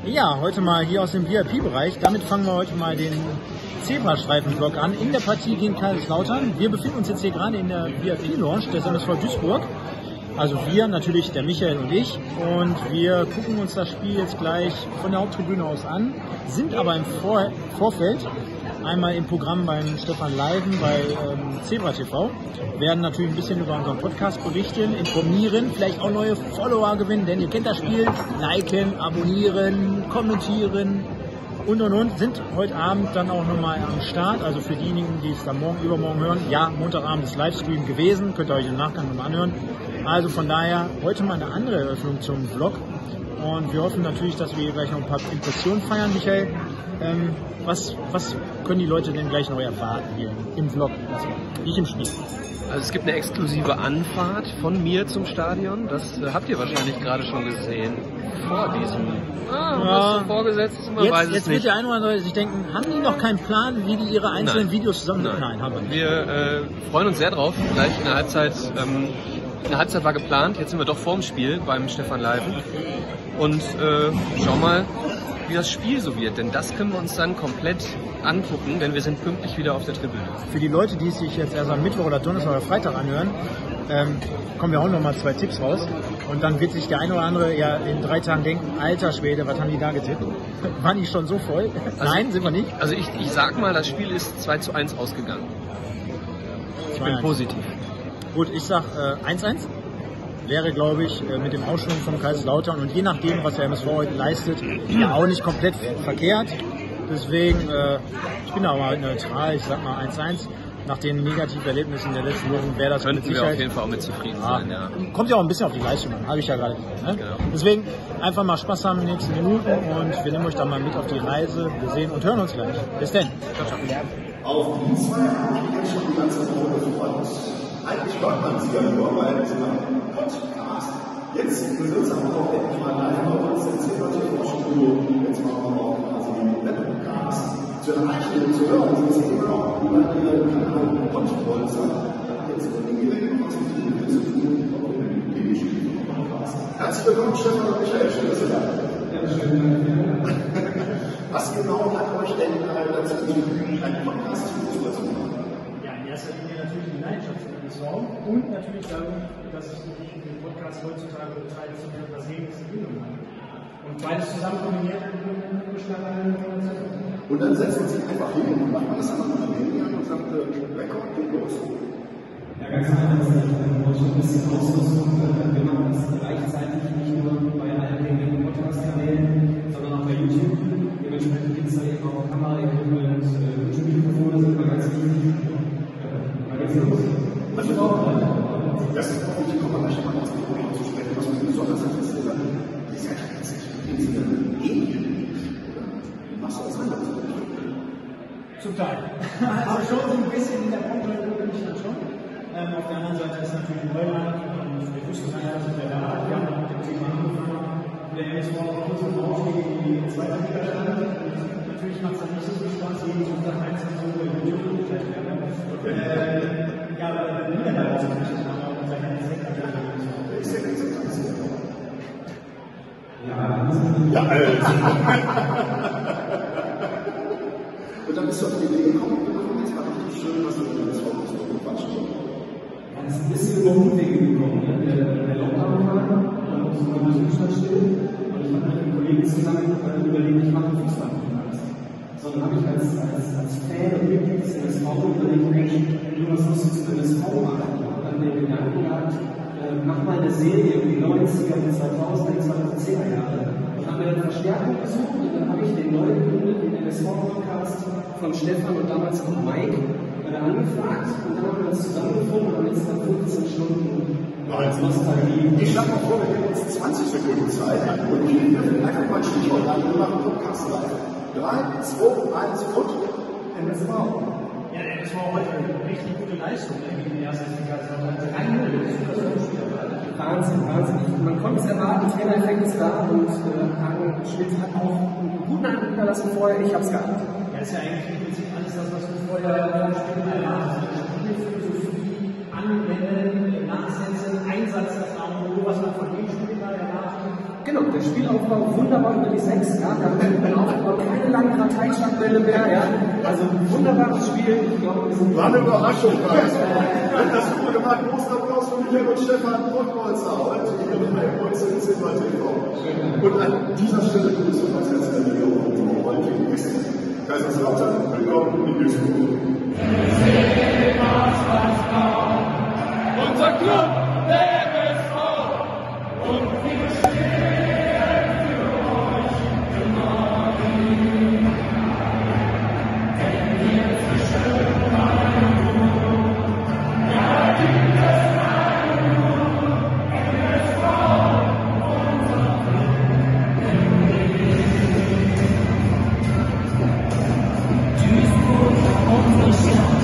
Ja, heute mal hier aus dem VIP-Bereich. Damit fangen wir heute mal den Zebrastreifen-Vlog an. In der Partie gegen Kaiserslautern. Wir befinden uns jetzt hier gerade in der VIP-Lounge des MSV Duisburg. Also wir, natürlich der Michael und ich. Und wir gucken uns das Spiel jetzt gleich von der Haupttribüne aus an. Sind aber im Vorfeld einmal im Programm beim Stefan Leiven bei Zebra TV. Werden natürlich ein bisschen über unseren Podcast berichten, informieren, vielleicht auch neue Follower gewinnen, denn ihr kennt das Spiel. Liken, abonnieren, kommentieren und. Sind heute Abend dann auch nochmal am Start. Also für diejenigen, die es dann übermorgen hören. Ja, Montagabend ist Livestream gewesen. Könnt ihr euch im Nachgang nochmal anhören. Also von daher heute mal eine andere Eröffnung zum Vlog. Und wir hoffen natürlich, dass wir hier gleich noch ein paar Impressionen feiern, Michael. Was können die Leute denn gleich noch erwarten hier im Vlog, nicht im Spiel? Also es gibt eine exklusive Anfahrt von mir zum Stadion. Das habt ihr wahrscheinlich gerade schon gesehen. Vor diesem was vorgesetzt ist, man weiß es nicht. Jetzt wird der eine oder andere sich denken, haben die noch keinen Plan, wie die ihre einzelnen Videos zusammen... Nein, haben wir nicht. Wir freuen uns sehr drauf. Gleich in der Halbzeit. Eine Halbzeit war geplant. Jetzt sind wir doch vorm Spiel beim Stefan Leiven. Und schauen mal, wie das Spiel so wird, denn das können wir uns dann komplett angucken, denn wir sind pünktlich wieder auf der Tribüne. Für die Leute, die es sich jetzt erst am Mittwoch oder Donnerstag oder Freitag anhören, kommen wir auch noch mal 2 Tipps raus und dann wird sich der eine oder andere ja in 3 Tagen denken, alter Schwede, was haben die da getippt? Waren die schon so voll? Also, nein, sind wir nicht. Also ich sag mal, das Spiel ist 2:1 ausgegangen. Ich bin positiv. Gut, ich sag 1:1. Wäre, glaube ich, mit dem Ausschwung von Kaiserslautern und je nachdem, was der MSV heute leistet, ja auch nicht komplett verkehrt. Deswegen, ich bin aber neutral, ich sag mal 1:1. Nach den negativen Erlebnissen der letzten Wochen wäre das mit Sicherheit... wir auf jeden Fall auch mit zufrieden sein, ja. Kommt ja auch ein bisschen auf die Leistung an, habe ich ja gerade gesagt. Ne? Genau. Deswegen einfach mal Spaß haben in den nächsten Minuten und wir nehmen euch dann mal mit auf die Reise. Wir sehen und hören uns gleich. Bis dann. Auf die 2 habe ich jetzt schon die ganze Woche gefreut. Eigentlich hört man sie ja nur, weil sie machen Podcast. Jetzt sind es aber auch endlich mal live bei uns im Zebra-TV-Studio. Jetzt machen wir auch quasi den Webcast. Zu erreichen und zu hören sind sie immer noch über ihren Kanal Pottbolzer. Jetzt in den Geräten konzentrieren wir zu tun auf den Minispiel-Podcast. Herzlich willkommen, Stefan und Michael. Schön, dass ihr da seid. Ja, schön. Was genau hat euch denn dazu getrieben, einen Podcast zu machen? Ja, in erster Linie natürlich die Leidenschaft für den Raum und natürlich darum, dass ich den Podcast heutzutage traditionell versehen Bildung habe. Und beides zusammen kombiniert und dann setzt man sich einfach hin und macht alles an und Handy an und sagt, Rekord geht los. Ja, ganz einfach, dass ich schon ein bisschen Ausrüstung, wir machen das gleichzeitig nicht nur bei allen gängigen Podcast-Kanälen, sondern auch bei YouTube. Dementsprechend gibt es da eben auch Kamera-Equipment, YouTube-Mikrofone sind immer ganz wichtig. Da geht's los. Was wir brauchen, das ist auch nicht, kommen wir gleich mal aus dem Problem zu sprechen, was mir besonders interessiert hat. Ist ja tatsächlich machst du das anders? Zum Teil. Also schon so ein bisschen in der Branche bin ich dann schon. Auf der anderen Seite ist natürlich Neuland und wir wussten einfach, dass wir da wir haben mit dem Thema angefangen. Der MSV kurz im Aufstieg in die zweite Liga stand. Natürlich macht es dann nicht so viel Spaß, jeden Sonntag einzeln so über YouTube zu werden. Ja, aber der Liga da ist natürlich auch unser ganzes Ja, und dann bist du auf die Idee gekommen, jetzt war richtig schön, was du in das Haus quatschen. Ja, das ist ein bisschen über Umwege gekommen. Der Lockdown war und der Besuchsstand still. Und ich habe mit einem Kollegen zusammen überlegt, ich mache einen Fußball-Podcast. Sondern habe ich als Fan und Mitglied des MSV überlegt, Mensch, du was musst du zu MSV machen. Und dann den Gedanken gehabt, mach mal eine Serie um die 90er, die 2000er, die 2010er Jahre. Und haben wir dann Verstärkung gesucht und dann habe ich den neu gegründeten MSV-Podcast von Stefan und damals auch Mike angefragt und dann haben wir uns zusammengefunden und haben jetzt dann 15 Stunden Nostalgie. Ich schlage mal vor, wir geben uns 20 Sekunden Zeit und ich will einfach mal ein Stichwort an und machen Podcast live. 3, 2, 1 und MSV. Ja, der MSV heute eine richtig gute Leistung gegen die erste Liga. 3-0. Wahnsinn. Man konnte es erwarten, Trainereffekt ist da und Hagen Schmidt hat auch einen guten Eindruck hinterlassen vorher. Ich habe es gehabt. Ja, ist ja eigentlich im Prinzip alles das, was du vorher Spiel erwartet hast. Spielphilosophie, Anwenden, Nachsetzen, Einsatz, das was man von dem Spieler erwartet. Dennoch, der Spielaufbau wunderbar über die 6, ja, da haben wir aufgebaut, keine langen Karteischlagbälle mehr, ja, also wunderbares Spiel, ich glaube, wir sind... War eine Überraschung, das super gemacht, großen Applaus von Michael und Stefan Rottholzer, heute hier bei uns in Zimmer TV. Und an dieser Stelle begrüßen wir uns ganz herzlich auf unsere heutigen Gäste. Kaiserslautern, willkommen in Duisburg. Unser Club, der MSV, und wir stehen für euch immer hin. Denn jetzt ist schön ja, dieses MSV, unser Club. Duisburg, unsere Stadt.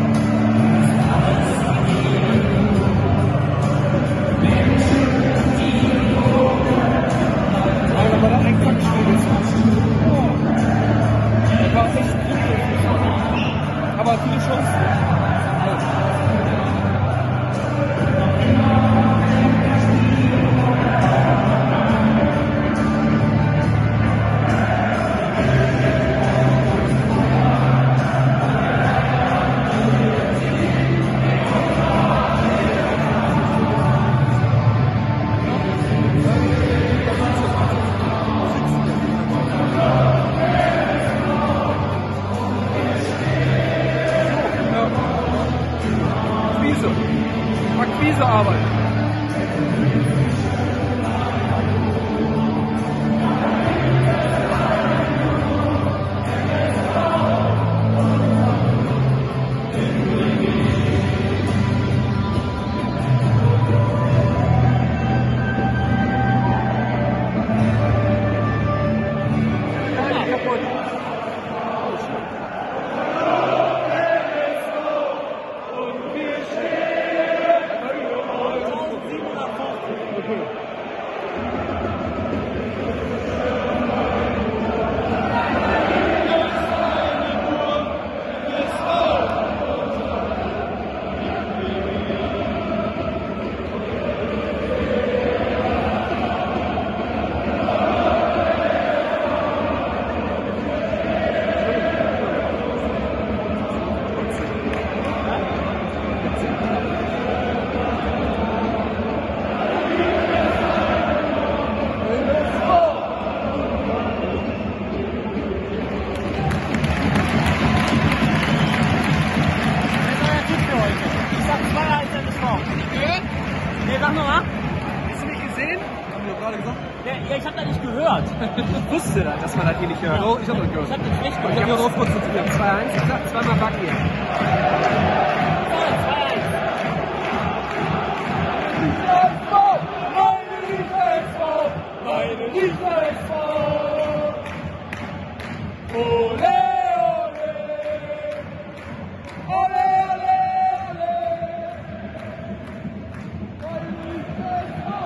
Aber viele Chancen. Akquisearbeit. Ja, ich hab das nicht gehört. Ich wusste das, dass man das hier nicht hört. Oh, ich hab das gehört. Ich hab das schlecht Ich hab gehört. mich darauf konzentriert. 2-1 gesagt, zweimal Back hier. 2-1. Meine Lieblings-SV! Ole, ole! Ole, ole, ole! Meine Lieblings-SV!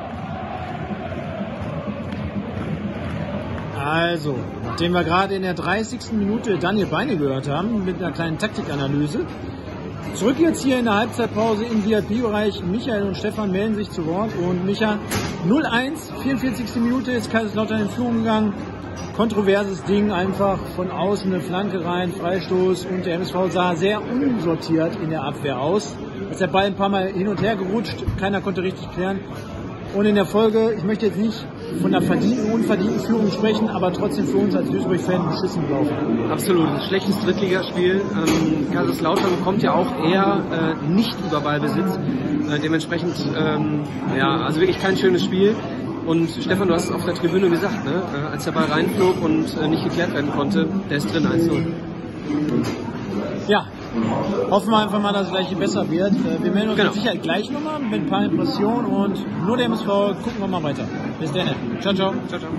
Also, nachdem wir gerade in der 30. Minute Daniel Beine gehört haben, mit einer kleinen Taktikanalyse, zurück jetzt hier in der Halbzeitpause im VIP-Bereich. Michael und Stefan melden sich zu Wort. Und Micha, 0-1, 44. Minute ist Kaiserslautern in Führung gegangen. Kontroverses Ding, einfach von außen eine Flanke rein, Freistoß. Und der MSV sah sehr unsortiert in der Abwehr aus. Ist der Ball ein paar Mal hin und her gerutscht, keiner konnte richtig klären. Und in der Folge, ich möchte jetzt nicht von einer verdienten, unverdienten Führung sprechen, aber trotzdem für uns als Duisburg-Fan beschissen gelaufen. Absolut, ein schlechtes Drittligaspiel. Kaiserslautern kommt ja auch eher nicht über Ballbesitz. Dementsprechend, ja, also wirklich kein schönes Spiel. Und Stefan, du hast es auf der Tribüne gesagt, ne? Als der Ball reinflog und nicht geklärt werden konnte, der ist drin, 1-0. Ja, hoffen wir einfach mal, dass es gleich besser wird. Wir melden uns mit Sicherheit gleich nochmal mit ein paar Impressionen und nur der MSV, gucken wir mal weiter. Bis dann. Ciao, ciao. Ciao, ciao.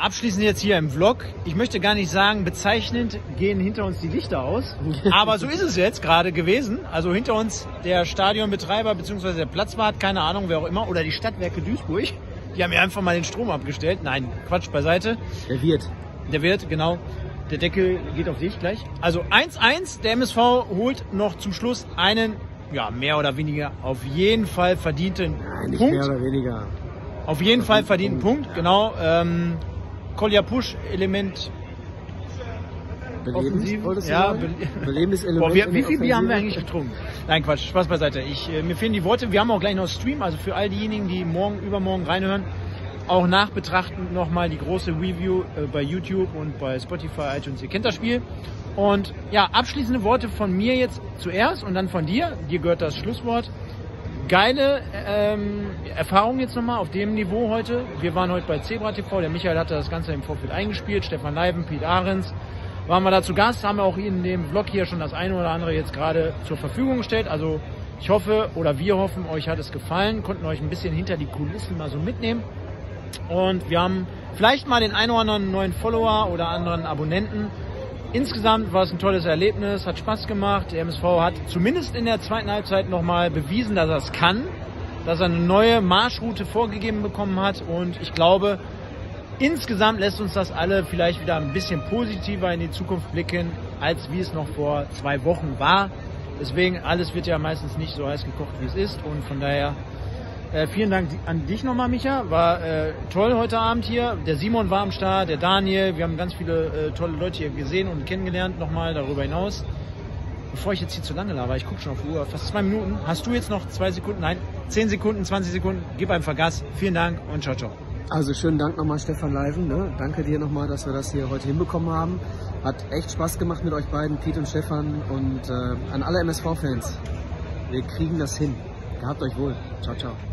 abschließend jetzt hier im Vlog. Ich möchte gar nicht sagen, bezeichnend gehen hinter uns die Lichter aus. Aber so ist es jetzt gerade gewesen. Also hinter uns der Stadionbetreiber bzw. der Platzwart, keine Ahnung, wer auch immer, oder die Stadtwerke Duisburg. Die haben mir einfach mal den Strom abgestellt. Nein, Quatsch beiseite. Der Wirt. Der Wirt, genau. Der Deckel geht auf dich gleich. Also 1-1, der MSV holt noch zum Schluss einen, ja, mehr oder weniger auf jeden Fall verdienten Nicht Punkt. mehr oder weniger. Auf jeden Fall verdienten Punkt, genau. Kolja Push Element offensiv. Ja, Belebendes Element. Boah, wie viel Bier haben wir eigentlich getrunken? Nein, Quatsch, Spaß beiseite. Mir fehlen die Worte. Wir haben auch gleich noch Stream, also für all diejenigen, die morgen, übermorgen reinhören, auch nachbetrachten nochmal die große Review bei YouTube und bei Spotify, iTunes. Ihr kennt das Spiel. Und ja, abschließende Worte von mir jetzt zuerst und dann von dir. Dir gehört das Schlusswort. Geile Erfahrung jetzt nochmal auf dem Niveau heute. Wir waren heute bei Zebra TV. Der Michael hatte das Ganze im Vorfeld eingespielt. Stefan Leiben, Piet Ahrens. Waren wir da zu Gast, haben wir auch in dem Vlog hier schon das eine oder andere jetzt gerade zur Verfügung gestellt. Also ich hoffe oder wir hoffen, euch hat es gefallen, konnten euch ein bisschen hinter die Kulissen mal so mitnehmen. Und wir haben vielleicht mal den einen oder anderen neuen Follower oder anderen Abonnenten. Insgesamt war es ein tolles Erlebnis, hat Spaß gemacht. Der MSV hat zumindest in der zweiten Halbzeit nochmal bewiesen, dass er es kann, dass er eine neue Marschroute vorgegeben bekommen hat. Und ich glaube, insgesamt lässt uns das alle vielleicht wieder ein bisschen positiver in die Zukunft blicken, als wie es noch vor 2 Wochen war. Deswegen, alles wird ja meistens nicht so heiß gekocht, wie es ist. Und von daher vielen Dank an dich nochmal, Micha. War toll heute Abend hier. Der Simon war am Start, der Daniel. Wir haben ganz viele tolle Leute hier gesehen und kennengelernt nochmal darüber hinaus. Bevor ich jetzt hier zu lange laber, ich gucke schon auf die Uhr, fast 2 Minuten. Hast du jetzt noch 2 Sekunden? Nein, 10 Sekunden, 20 Sekunden. Gib einfach Gas. Vielen Dank und ciao, ciao. Also schönen Dank nochmal, Stefan Leiven. Ne? Danke dir nochmal, dass wir das hier heute hinbekommen haben. Hat echt Spaß gemacht mit euch beiden, Piet und Stefan. Und an alle MSV-Fans, wir kriegen das hin. Gehabt euch wohl. Ciao, ciao.